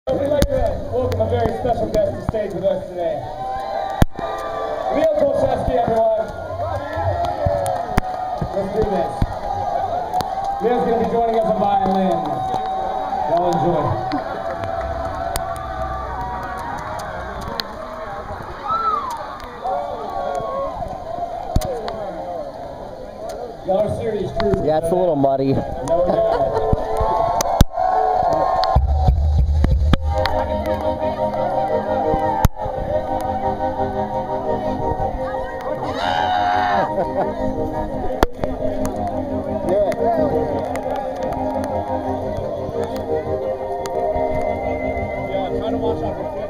We'd like to welcome a very special guest to stage with us today. Leo Kolczewski, everyone. Let's do this. Leo's going to be joining us on violin. Y'all enjoy. Y'all are serious troopers. Yeah, it's a little muddy. No doubt. Yeah, try to watch out for